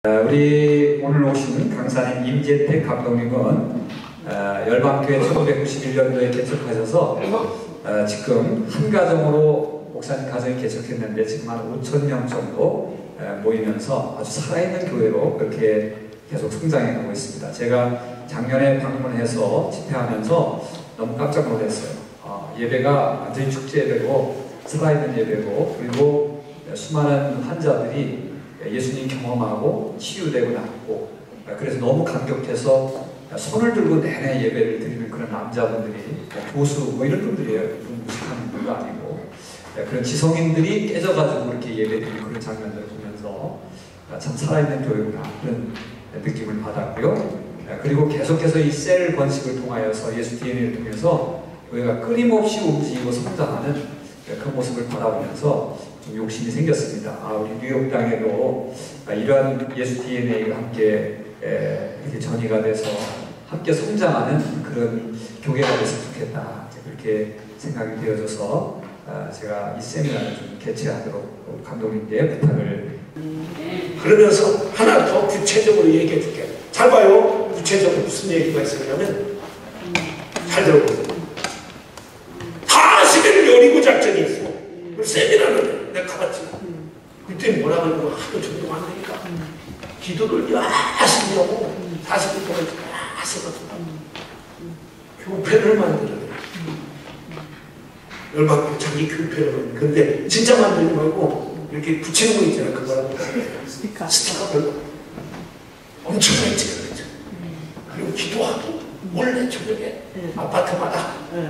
우리 오늘 오신 강사님 임재택 감독님은 열방교회 1991년도에 개척하셔서 지금 한 가정으로 목사님 가정이 개척했는데 지금 한 5,000명 정도 모이면서 아주 살아있는 교회로 그렇게 계속 성장해가고 있습니다. 제가 작년에 방문해서 집회하면서 너무 깜짝 놀랐어요. 예배가 완전히 축제 예배고 살아있는 예배고 그리고 수많은 환자들이 예수님 경험하고 치유되고 낫고 그래서 너무 감격해서 손을 들고 내내 예배를 드리는 그런 남자분들이 교수 뭐 이런 분들이에요. 무식한 분도 아니고 그런 지성인들이 깨져가지고 그렇게 예배드리는 그런 장면들을 보면서 참 살아있는 교회구나 그런 느낌을 받았고요. 그리고 계속해서 이 셀 번식을 통하여서 예수 DNA를 통해서 교회가 끊임없이 움직이고 성장하는 그 모습을 바라보면서 좀 욕심이 생겼습니다. 우리 뉴욕 땅에도 이러한 예수 DNA가 함께 이렇게 전이가 돼서 함께 성장하는 그런 교회가 됐으면 좋겠다. 그렇게 생각이 되어져서 제가 이 세미나를 좀 개최하도록 감독님께 부탁을. 그러면서 하나 더 구체적으로 얘기해 줄게요. 잘 봐요. 구체적으로 무슨 얘기가 있었냐면 잘 들어보세요. 40일 요리고 작전이 있어. 그 세미나를 내가 가봤지. 그때 뭐라 그러고 하도 정도 안 되니까 기도를 열심히 하고 40일 동안 열심히 교회를 만들어요. 열받고 자기 교회를 만들어요. 근데 진짜 만들지 말고 이렇게 붙이는 거 있잖아요. 그거라고 스티커를 엄청나게 찍어야죠. 그리고 기도하고 원래 저녁에 아파트마다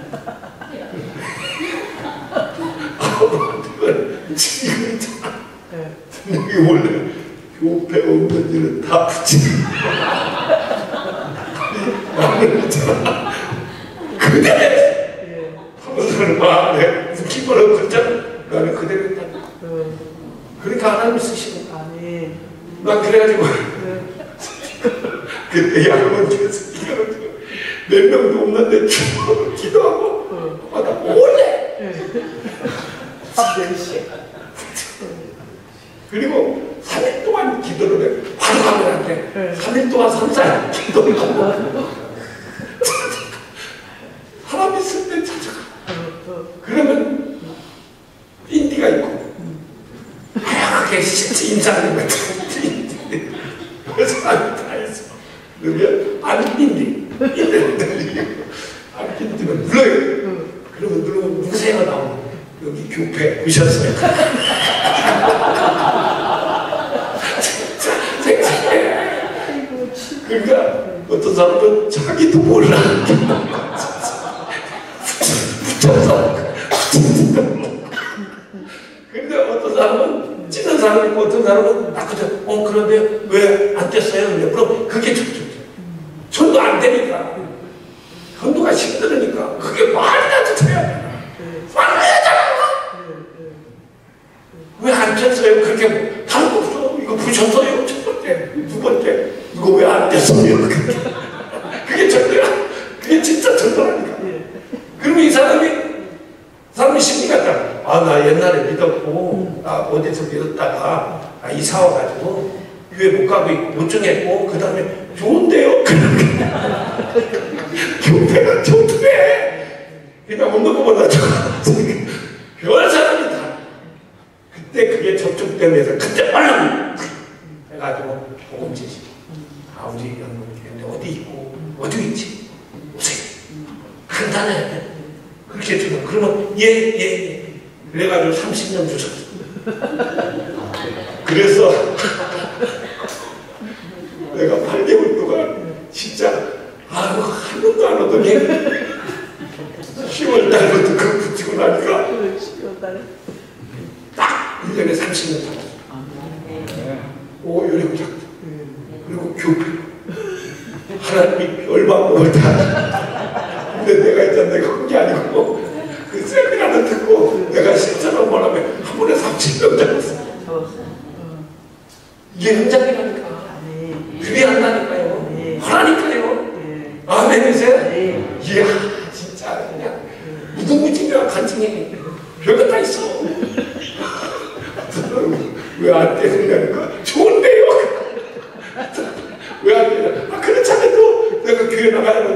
여기 원래 교회 없는 일은 다 붙이고 그대로 하면서는 막 웃긴 거라고 그랬잖아. 나는 그대로 했다. 그러니까 하나님 쓰시는 거 아니. 난 그래가지고 그때 양원주에서 몇 명도 없는데 기도하고 나 몰래 그리고 3일 동안 기도를 해. 바로 가면한테 3일 동안 3살 기도를 하고 사람 있을 때 찾아가. 그러면 인디가 있고 하얗게 실제 인사하는 거야. 그 사람이 다 있어. 그러면 안 인디 안 인디면 눌러요. 그러면 누르면 무쇠가 나오고 여기 교회 오셨어요. 그러니까 어떤 사람은 자기도 몰라. 붙여서. 근데 어떤 사람은 찌는 사람이 있고 어떤 사람은 딱 그저 그런데 왜 안 뗐어요? 그럼 그게 전도 안 되니까. 전도가 힘들으니까 그게 말이라도 돼야 돼. 말해야잖아. 왜 안 뗐어요? 그렇게 다른 거 없어. 이거 부셨어요? 첫 번째. 두 번째. 이거 왜 안 뗐어요? 그게 전도야. 그게 진짜 전도라니까. 그러면 이 사람이 심리가 딱, 나 옛날에 믿었고, 어디서 믿었다가, 이사 와가지고, 교회 못 가고 있고, 못 정했고, 그 다음에, 좋은데요? 교회가 좋대! 그러니까 없는 것보다 별 사람이 다. 그때 그게 접촉되면서, 그때 빨라! 해가지고, 복음지시. 우리 연구인데 어디 있고, 어디 있지? 오세요. 간단해. 그렇게 주면, 그러면, 예. 그래가지고 30년 주셨어. 그래서, 내가 8개월 동안, 진짜, 한 놈도 안 오더니, 10월 달부터 그거 붙이고 나니까, 딱 1년에 30년 살았어. 요령 작전. 그리고 교회. 하나님이 열방을 다. 근데 내가 있잖아. 내가 그게 아니고, 그 세미나를 듣고, 내가 실제로 뭐라면 한 번에 30명 잡았어. 이게 현장이라니까. 그게 한다니까요. 하라니까요. 아멘이세요? 이야, 진짜 그냥 무궁무진한 간증이 별거 다 있어. 왜 안 때리냐니까 좋은데요.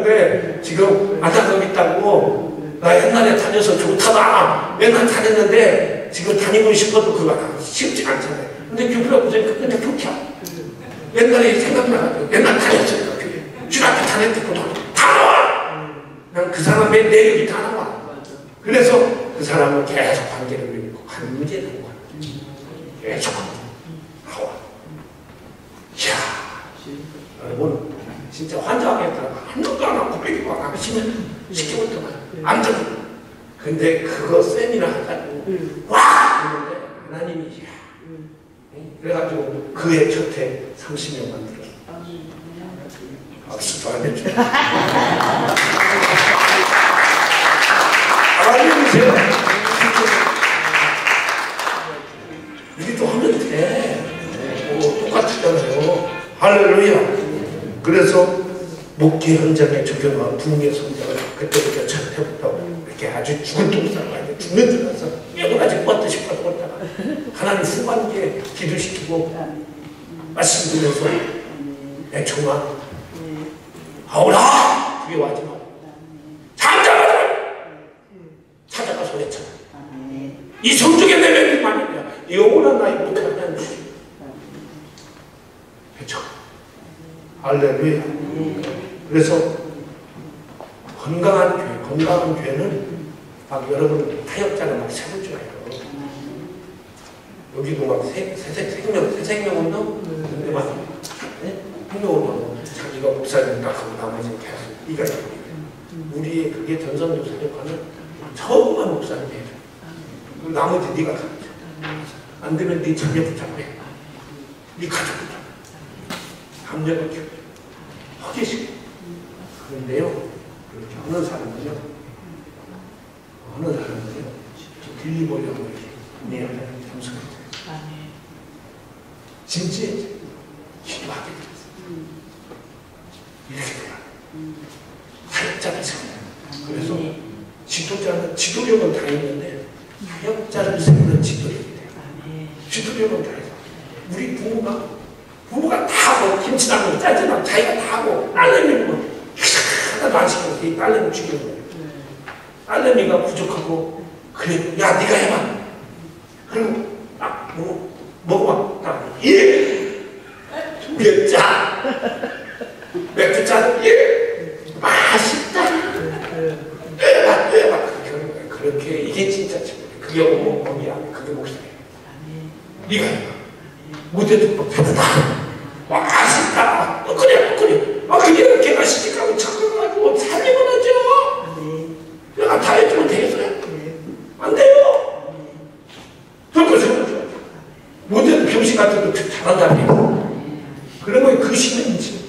그러는데 지금 안타깝고 있다고 나 옛날에 다녀서 좋다다 맨날 다녔는데 지금 다니고 싶어도 그거 쉽지 않잖아요. 근데 교회가 보니까 근데 좋다. 옛날에 생각나가지고 옛날 다녔으니까 주일학교 다녔던 것도 다 나와. 난 그 사람의 내력이 다 나와. 그래서 그 사람은 계속 관계를 맺고 관계를 하고 계속 나와. 이야, 여러분 진짜 환장하겠더라. 한 놈도 안 하고 빼기고 안 하시면 시키고있더만 안 들어. 근데 그거 세미나 하다고 와! 그런데 하나님이 이야. 그래가지고 그의 곁에 30년 만들어. 박수도 안 해줘. 하나님이세요. 우리도 하면 돼. 똑같잖아요. 할렐루야. 그래서 목회 현장에 적용한 부흥의 성장을 그때부터 잘 해봤다고 이렇게 아주 죽은 똥싸고 아주 죽는 줄 알아서 여기까지 뻗듯 싶어서 뻗다가 하나님 후반기에 기도시키고 말씀드려서 애청아 아오라 그게 마지막 잠자마자 찾아가서 외쳐 이 성적의 내면이 말이야 영원한 나의 못하는 외쳐 할렐루야. 그래서 건강한 교회는 막 여러분 타협자를 막 세울 줄 알아요. 여기도 막 새생명운동 근데 막 생명운동 자기가 목사님 딱 하고 나머지는 계속 이가 우리의 그게 전선도사력하는 처음만 목사님 해줘. 그 나머지 네가 가르쳐. 안 되면 네 자녀 붙잡고 해. 네 가족 붙잡고 감정을 키워. 허기시켜. 그런데요, 그렇게 어느 사람은요, 빌리보려고 이렇게 내 하나님 참석했어요. 진짜 기도하게 됐어요. 이렇게 돼요. 사역자를 세워요. 그래서 지도력은 다 있는데 사역자를 세우는 지도력이 돼요. 지도력은 다 있어요. 우리 부모가 다 하고 김치담고 짜증나고 자기가 다 하고 딸내미는 뭐 하나도 안 시키고 이 딸내미 죽이는 거예요. 딸내미가 부족하고 그래 야 네가 해봐. 그리고 먹어봐. 예. 몇 짜. 맥주 짜. 예. 맛있다. 해봐. 그렇게 이게 진짜 친구예요. 그게 어머니야. 그게 목사예요. 네가 해봐. 무대도 배고파. 맛있다. 그래. 그게 걔가 시집가고 착각가지고 살리면 하죠. 내가 다 해주면 되겠어요? 안 돼요. 그런 생각하죠. 무대도 병신 같은 거 잘한다며. 그러면 그 신인지.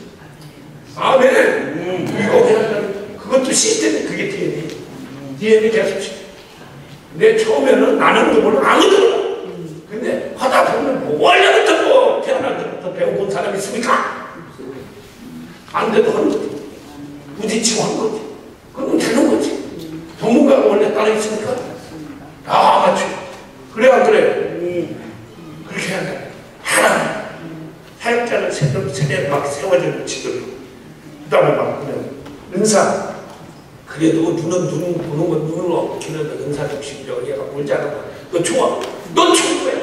아멘. 이거 그냥 그것도 시스템이 그게 DNA 계속 시스템. 근데 처음에는 나는 거 몰라. 아무도 몰라. 근데 하다 보면 뭐 하려고 듣고 태어날 때부터 배워본 사람이 있습니까? 안 돼도 하는 거지. 부딪히고 하는 거지. 그러면 되는 거지. 전문가가 원래 따로 있으니까 다 맞춰. 그래 안 그래? 그렇게 해야 돼. 하나 사역자를 세대를 막 세워주는 지도를 그 다음에 막 그냥 은사 그래도 눈은 보는 건 눈을 없기는 은사 줍시오. 얘가 뭘 잘하나 너 좋아. 너 최고야.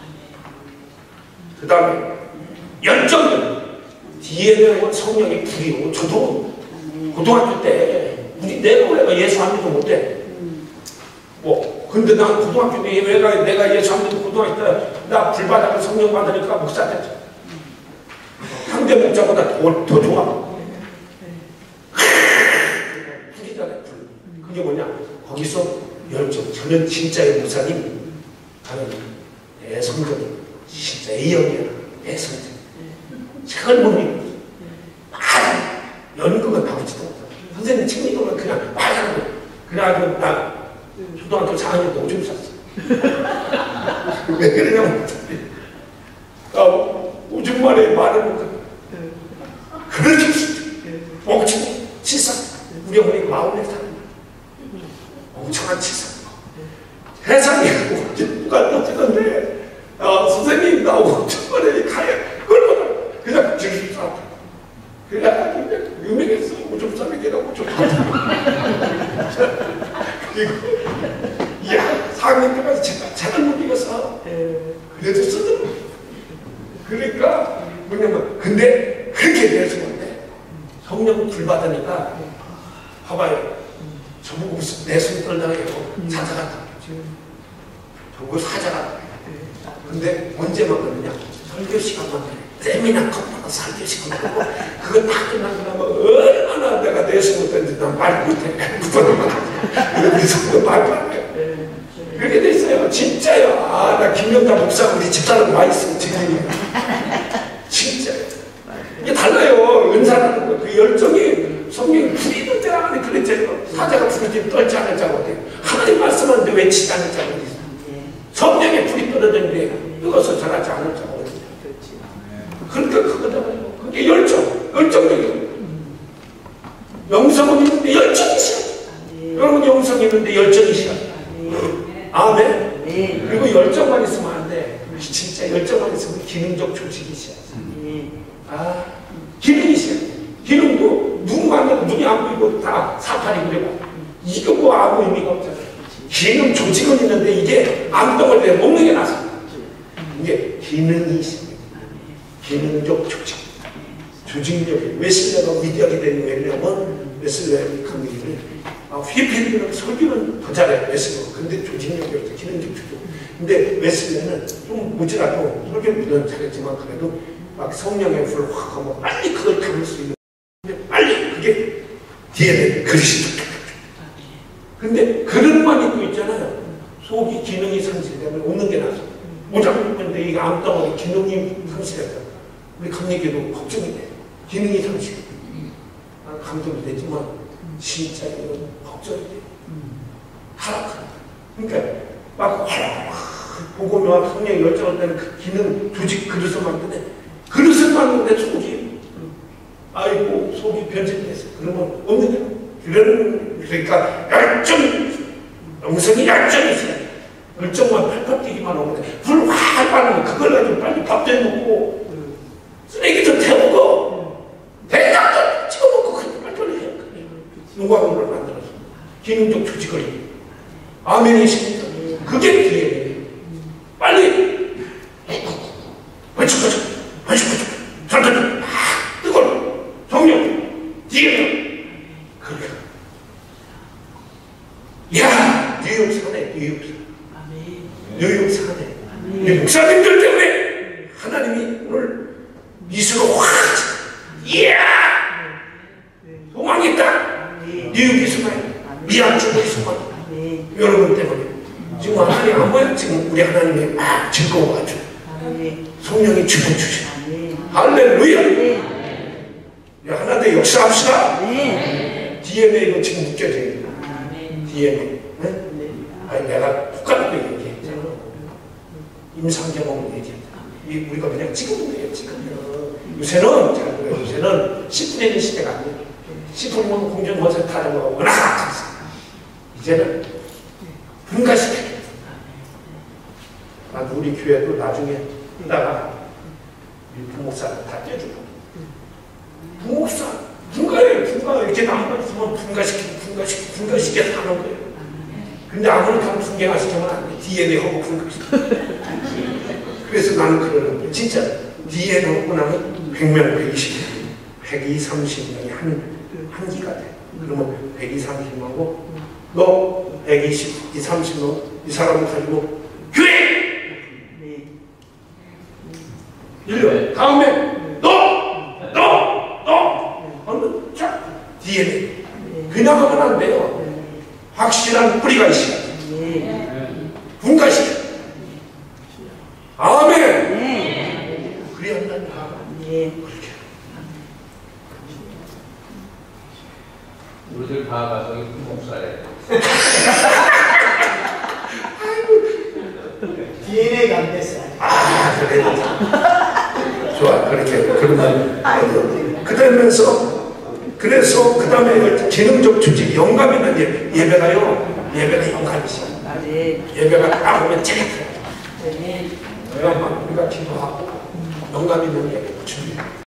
그 다음에 열정은 뒤에는 성령의 불이고 저도 고등학교 때 내가 왜 예수 안 믿어 못해. 근데 난 고등학교 때 내가 예수 안 믿고 고등학교 때 나 불받아서 성령 받으니까 목사 됐죠. 상대 목자보다 더 좋아. 불이잖아요. 불. 그게 뭐냐? 거기서 열정. 저는 진짜의 목사님 하는 내 성경이 진짜 A형이야. 내 성경. 할머니 연극은 나오지도 못해. 선생님 책 읽으면 그냥 말하는 거야. 그래가지고 나 초등학교 4학년 때 오줌 쌌어. 왜 그러냐면 오줌 말에 말을 그렇게 멍청 치사. 우리 어머니가 44살 멍청한 치사. 세상에 누가 떠지는데 선생님 나 오줌 말에 가야 그러면 그냥 즐길 줄 알았다. 그래가지고 유명했어. 오줌 싸게 되라고 좀 그리고 야 4학년 때까지 책을 못 읽었어. 그래도 쓰더라고. 그러니까 뭐냐면 근데 그렇게 내숭인데 성령 불 받으니까 봐봐요. 저보고 무슨 내숭 떨다가 사자가 저보고 사자가 근데 언제만 그러냐 설교 시간만 그래. 세미나 컴퓨터 설교 시간만 그러고 그거 다 끝나고 나면 얼마나 내가 내숭을 떴는지 난 말 못해. 그래서 말도 안 해. 그렇게 돼 있어요. 진짜요. 아, 나 김영자 목사 우리 집사람 와 있으면 지금이야. 진짜요. 이게 달라요. 은사라는 거. 그 열정이 성령이 불이 있는 때가 안에 그랬잖아요. 사자가 불을 좀 떨지 않을 자고 어때요. 하나님 말씀하는데 왜 치지 않을 자고 어때요. 성령에 불이 떨어졌는데 뜨거워서 전하지 않을 자고 어때요. 그러니까 그거잖아요. 그게 열정적이에요. 영성은 있는데 열정이 있어요. 여러분 영성이 있는데 열정이 있어요. 아멘. 그리고 열정만 있으면 안 돼. 진짜 열정만 있으면 기능적 조직이 있어야 돼. 아, 기능이 있어야 돼. 기능도 눈 만나고 눈이 안 보이고 다 사파리 그래봐. 이거 뭐 아무 의미가 없잖아요. 기능 조직은 있는데 이게 암덩어리 때 먹는 게 나서. 이게 기능이 있습니다. 기능적 조직. 조직력이 웨슬레가 위대하게 되는 왜냐면 웨슬레 감독님이 휘필리는 설교는 더 잘해 웨슬레가. 근데 조직력이 없어. 기능적 조직. 근데 웨슬레는 좀 무지라도 설교는 물론 잘했지만 그래도 막 성령의 불을 확 하면 빨리 그걸 담을 수 있는. 근데 빨리 그게 DNA 그릇이. 근데 그릇만 입고 있잖아요. 속이 기능이 상실되면 웃는 게 나서. 모자랐는데 이게 암덩어리 기능이 상실했다. 우리 감리교도 걱정이 돼. 기능이 상실. 감동이 되지만 진짜 이건 걱정이 돼. 하락한다. 그러니까 막 보고만 성령이 열정할 때는 그 기능 조직 그릇을 만드네. 그릇을 만드는데 속이 아이고 속이 변질됐어. 그러면 없는 게 그러니까 열정 영성이 열정이 있어야 돼. 열정만 팔팔 뛰기만 하면 돼. 불 확 빠는 거 그걸 가지고 빨리 밥도 해먹고 쓰레기 좀 태우고 대장도 찍어먹고 그렇게 빨리 해요. 누가금을 만들어서 기능적 조직을 아멘이십니까? 그게 기회예요. 빨리 완축하자 산탄 뜨거워 성령 뒤에 그렇게 야 뉴욕 사네 뉴욕 사네 우리 목사님들 때문에 하나님이 오늘 미수로 확 이야 소망이 있다 뉴욕이 소망 미안 주고 소망 여러분 때문에 지금 하나님 안 보여? 지금 우리 하나님이 막 즐거워가지고 성령이 주셔 할렐루야 하나 더 역사합시다 DNA 이거 지금 느껴져요 DNA 네? 아니 내가 북한도 얘기했잖아 임상경험을 얘기했다 우리가 그냥 찍으면 돼요 찍으면 요새는 잘 그래요 요새는 10분의 1 시대가 아니에요 10분이면 공중거세 타는 거가 워낙 많았어 이제는 분가시켜야 돼 우리 교회도 나중에 하다가 부목사를 다 떼주고 부목사 분가예요 분가 이렇게 나무가 있으면 분가시켜서 하는 거예요 근데 아무렇게나 분개가 시키면 안 돼 DNA하고 분가시켜 그래서 나는 그러는 거예요 진짜 DNA 하고 나면 100명 120 130명이 한 기가 돼 그러면 120, 30명하고 너 120, 30명 이 사람을 가지고 교회 1년 다음에 하면 쫙 DNA 그냥 하면 안 돼요 확실한 뿌리가 있어야 돼 분가시켜 아멘 그래야 한다니까 그렇게 우리들 다 가서 목사래 DNA가 안 됐어. 그래 좋아 그렇게 그러면 그래서 그 다음에 기능적 조직 영감 있는 예배가요 예배가 영감이 있어요 예배가 딱 보면 찌릿해요 우리가 기도하고 영감 있는 예배